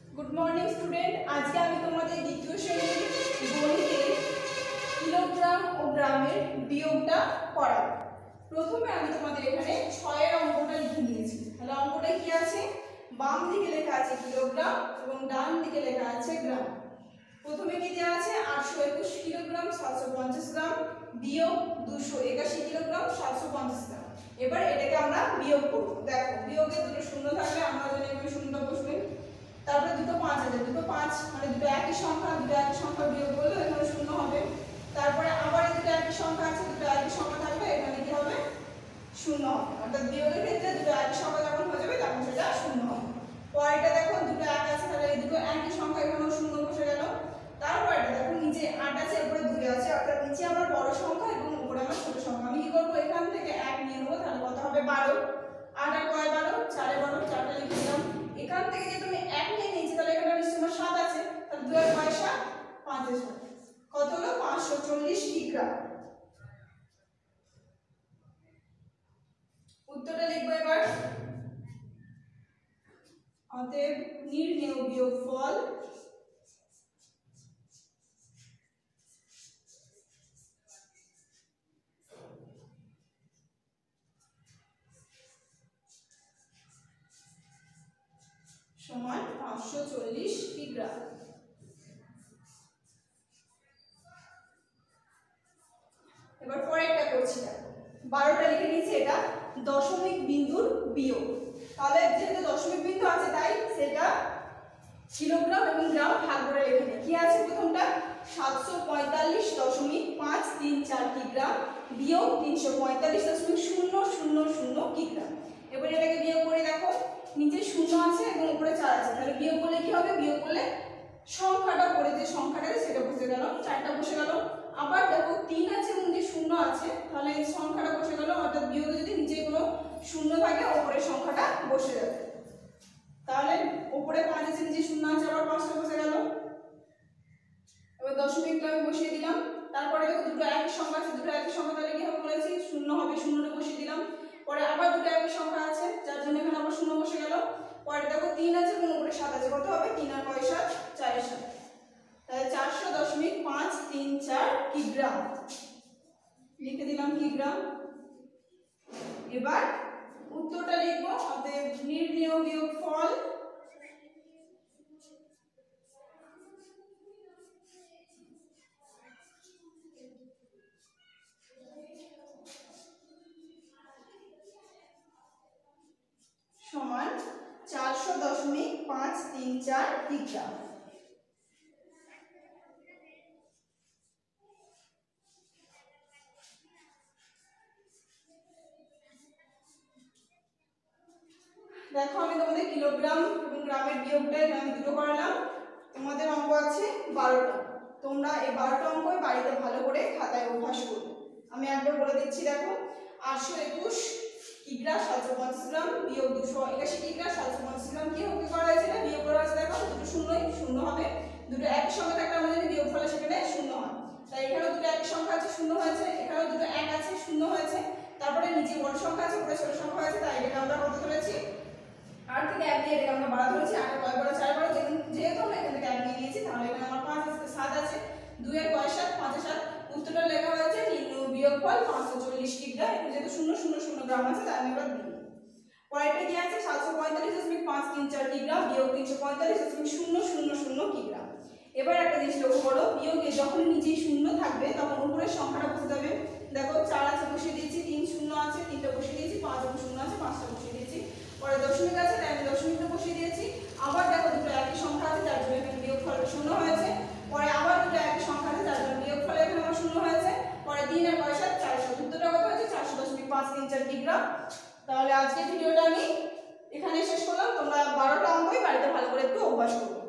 Good morning student. আজকে আমি তোমাদের দ্বিতীয় শ্রেণীর গণিতের কিলোগ্রাম ও গ্রামের বিয়োগটা করাবো। প্রথমে আমি তোমাদের এখানে 6 এর অঙ্কটা লিখে নিয়েছি। তাহলে অঙ্কটা কি আছে? বাম দিকে লেখা আছে কিলোগ্রাম এবং ডান দিকে লেখা আছে গ্রাম। প্রথমে কি দেওয়া আছে? 821 কিলোগ্রাম 750 গ্রাম বিয়োগ 281 কিলোগ্রাম 750 গ্রাম। এবার এটাকে আমরা বিয়োগ করব। দেখো, বিয়োগে দুটো শূন্য থাকলে আমরা জানি এখানে শূন্যটা বসবে, তারপরে দুটো 5 আছে, দুটো 5 মানে দুটো একই সংখ্যা বিয়োগ করলে এখানে শূন্য হবে। তারপরে আবার এই দুটো একই সংখ্যা আছে, দুটো একই সংখ্যা থাকবে, এখানে কি হবে? শূন্য হবে। অর্থাৎ বিয়োগের ক্ষেত্রে দুটো একই সংখ্যা যখন হয়ে যাবে তখন সেটা শূন্য হবে। পরেরটা দেখো, দুটো 1 আছে, তাহলে এই দুটো একই সংখ্যা, এখানেও শূন্য বসে গেল। তারপরেটা দেখো, নিচে 8 আছে, উপরে 2 আছে, অর্থাৎ নিচে আমার বড় সংখ্যা এবং উপরে আমার ছোট সংখ্যা। আমি কি করব? এখান থেকে 1 নিয়ে নেব, তাহলে কত হবে? 12। 8 আর কয় 12? 4 এ 12, 4টা লিখে দিলাম। এখান থেকে যে তুমি 1 নিয়ে নিয়েছি, তাহলে এখানে নিশ্চয়ই 7 আছে, তাহলে 2 আর 5 7, 5 এর 7 কত হলো? 540 কিগ্রা। উত্তরটা লিখবো এবার। অতএব নির্ণেয় বিয়োগফল সমান 540 কিগ্রা। এবার পরেরটা করছি। 12টা লিখে নিয়েছি, এটা দশমিক বিন্দুর বিয়োগ। তাহলে যেহেতু দশমিক বিন্দু আছে তাই সেটা কিলোগ্রাম এবং গ্রাম ভাগ করে লিখে নিই। কি আছে প্রথমটা? 745.534 কিগ্রা বিয়োগ 345.000 কিগ্রা। এবার এটাকে বিয়োগ করে দেখো, নিচে 0 আছে এবং উপরে 4 আছে, তাহলে বিয়োগ করলে কি হবে? বিয়োগ করলে সংখ্যাটা পড়ে যে সংখ্যাটা সেটা বসে গেল, 4টা বসে গেল। আবার দেখো 3 আছে এবং যে 0 আছে, তাহলে এই সংখ্যাটা বসে গেল। অর্থাৎ বিয়োগে যদি নিচে কোনো 0 থাকে উপরের সংখ্যাটা বসে যাবে। তাহলে উপরে 5 আছে, নিচে 0 আছে, আবার 5টা বসে গেল। এবার দশমিকটা আমি বসিয়ে দিলাম। তারপরে দেখো দুটো একই সংখ্যা আছে, দুটো একই সংখ্যা, তাহলে কি হবে বলেছি? 0 হবে, 0টা বসিয়ে দিলাম। পরে আবার দুটো একই সংখ্যা আছে, যার জন্য এখানে আবার 0 বসে গেল। পরে দেখো 3 আছে এবং উপরে 7 আছে, কত হবে? 3 আর 5 7, 4 এর 7, তাহলে 400.534 কিগ্রা লিখে দিলাম, কিগ্রা। এবার উত্তরটা লিখবো। অতএব নির্ণেয় বিয়োগফল সমান 400.534 কিগ্রা। দেখো, আমি তোমাদের কিলোগ্রাম এবং গ্রামের বিয়োগটা আমি দুটো করালাম। তোমাদের অঙ্ক আছে 12টা। তোমরা এই 12টা অঙ্কই বাড়িতে ভালো করে খাতায় অভ্যাস করবে। আমি একবার বলে দিচ্ছি, দেখো। 821 কিগ্রা 750 গ্রাম বিয়োগ 281 কিগ্রা 750 গ্রাম। কি করা হয়েছে? না বিয়োগ করা হয়েছে। দেখো, দুটো শূন্যই শূন্য হবে, দুটো একই সংখ্যা থাকলে আমরা যদি বিয়োগ ফলে সেখানে শূন্য হয়। তাই এখানেও দুটো একই সংখ্যা আছে, শূন্য হয়েছে। এখানেও দুটো 1 আছে, শূন্য হয়েছে। তারপরে নিচে বড় সংখ্যা আছে, উপরে ছোট সংখ্যা আছে, তাই এটাকে আমরা কত ধরেছি? 8 থেকে 1 দিয়ে এটাকে আমরা 12 ধরেছি। 8 এর কয় 12? 4 12। যেহেতু আমরা এখান থেকে 1 নিয়ে নিয়েছি, তাহলে এখানে আমার 5 আছে, 7 আছে, 2 এর কয় 7, 5 এর 7। উত্তরটা লেখা হয়েছে নির্ণেয় বিয়োগফল 540 কিগ্রা। এখানে যেহেতু 000 গ্রাম আছে তাই আমি এবার দিই। পরেরটা কি আছে? 745.534 কিগ্রা বিয়োগ 345.000 কিগ্রা। এবার একটা জিনিস লক্ষ্য করো, বিয়োগে যখন নিচে শূন্য থাকবে তখন উপরের সংখ্যাটা বসে যাবে। দেখো 4 আছে, বসিয়ে দিয়েছি। 3 0 আছে, 3টা বসিয়ে দিয়েছি। 5 এবং 0 আছে, 5টা বসিয়ে দিয়েছি। পরে দশমিক আছে, তাই আমি দশমিকটা বসিয়ে দিয়েছি। আবার দেখো দুটো একই সংখ্যা আছে, যার জন্য এখানে বিয়োগফলটা 0 হয়েছে। পরে আবার দুটো একই সংখ্যা আছে, যার জন্য বিয়োগফল এখানে আমার 0 হয়েছে। পরে 3 আর 5 7, 400। উত্তরটা কত হয়েছে? 400.534 কিগ্রা। তাহলে আজকে ভিডিওটা আমি এখানে শেষ করলাম। তোমরা 12টা অঙ্কই বাড়িতে ভালো করে একটু অভ্যাস করো।